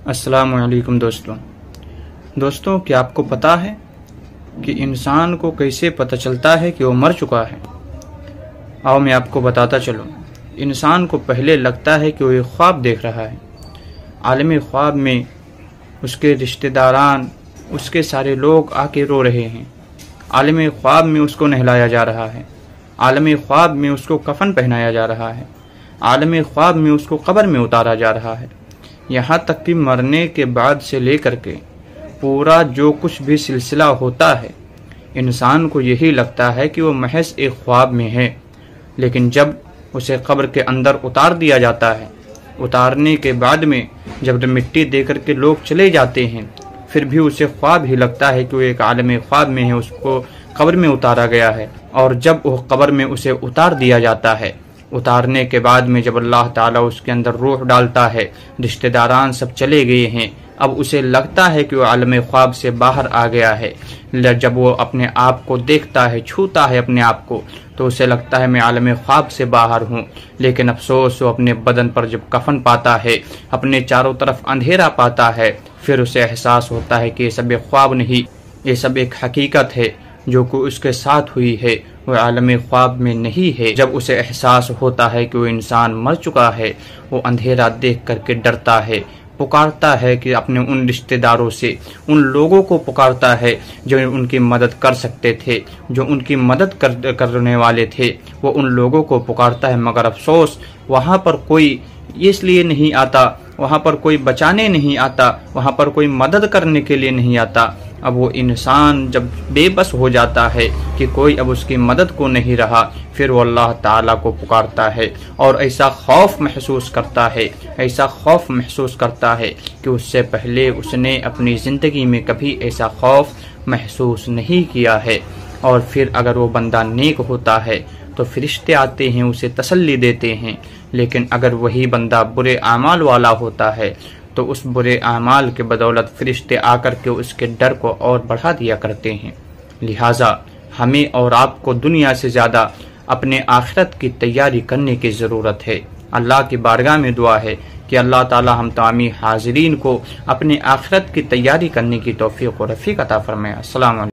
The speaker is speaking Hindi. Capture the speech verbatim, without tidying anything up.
अस्सलामुअलैकुम दोस्तों दोस्तों क्या आपको पता है कि इंसान को कैसे पता चलता है कि वो मर चुका है? आओ मैं आपको बताता चलूँ। इंसान को पहले लगता है कि वो एक ख्वाब देख रहा है। आलमी ख्वाब में उसके रिश्तेदारान, उसके सारे लोग आके रो रहे हैं। आलमी ख्वाब में उसको नहलाया जा रहा है। आलमी ख्वाब में उसको कफन पहनाया जा रहा है। आलमी ख्वाब में उसको कब्र में उतारा जा रहा है। यहाँ तक कि मरने के बाद से लेकर के पूरा जो कुछ भी सिलसिला होता है, इंसान को यही लगता है कि वो महज एक ख्वाब में है। लेकिन जब उसे कब्र के अंदर उतार दिया जाता है, उतारने के बाद में जब मिट्टी दे करके लोग चले जाते हैं, फिर भी उसे ख्वाब ही लगता है कि वो एक आलम ख्वाब में है, उसको कब्र में उतारा गया है। और जब वो कब्र में उसे उतार दिया जाता है, उतारने के बाद में जब अल्लाह ताला उसके अंदर रूह डालता है, रिश्तेदारान सब चले गए हैं, अब उसे लगता है कि वो आलम ख्वाब से बाहर आ गया है। जब वो अपने आप को देखता है, छूता है अपने आप को, तो उसे लगता है मैं आलम ख्वाब से बाहर हूँ। लेकिन अफसोस वो अपने बदन पर जब कफन पाता है, अपने चारों तरफ अंधेरा पाता है, फिर उसे एहसास होता है कि ये सब एक ख्वाब नहीं, ये सब एक हकीकत है जो कि उसके साथ हुई है, वो आलम ख्वाब में नहीं है। जब उसे एहसास होता है कि वो इंसान मर चुका है, वो अंधेरा देख करके डरता है, पुकारता है कि अपने उन रिश्तेदारों से, उन लोगों को पुकारता है जो उनकी मदद कर सकते थे, जो उनकी मदद कर, करने वाले थे, वो उन लोगों को पुकारता है। मगर अफसोस वहाँ पर कोई इसलिए नहीं आता, वहाँ पर कोई बचाने नहीं आता, वहाँ पर कोई मदद करने के लिए नहीं आता। अब वो इंसान जब बेबस हो जाता है कि कोई अब उसकी मदद को नहीं रहा, फिर वो अल्लाह ताला को पुकारता है और ऐसा खौफ महसूस करता है, ऐसा खौफ महसूस करता है कि उससे पहले उसने अपनी ज़िंदगी में कभी ऐसा खौफ महसूस नहीं किया है। और फिर अगर वो बंदा नेक होता है तो फरिश्ते आते हैं, उसे तसल्ली देते हैं। लेकिन अगर वही बंदा बुरे आमाल वाला होता है तो उस बुरे आमाल के बदौलत फरिश्ते आकर के उसके डर को और बढ़ा दिया करते हैं। लिहाजा हमें और आपको दुनिया से ज़्यादा अपने आखिरत की तैयारी करने की ज़रूरत है। अल्लाह की बारगाह में दुआ है कि अल्लाह ताला हम तमामी हाज़रीन को अपने आखिरत की तैयारी करने की तौफीक और रफ़ीक अता फरमाए। अस्सलाम वालेकुम।